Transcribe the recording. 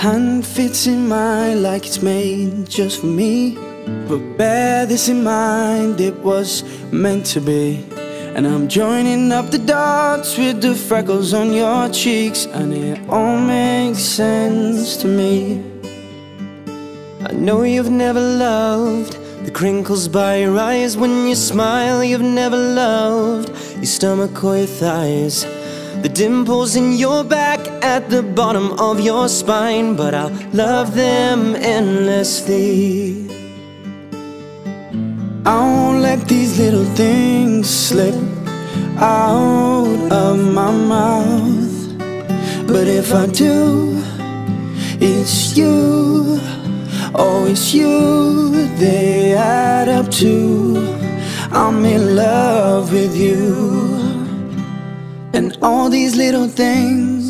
hand fits in mine like it's made just for me. But bear this in mind, it was meant to be. And I'm joining up the dots with the freckles on your cheeks, and it all makes sense to me. I know you've never loved the crinkles by your eyes when you smile. You've never loved your stomach or your thighs, the dimples in your back at the bottom of your spine. But I'll love them endlessly. I won't let these little things slip out of my mouth. But if I do, it's you. Oh, it's you they add up to. I'm in love with you. And all these little things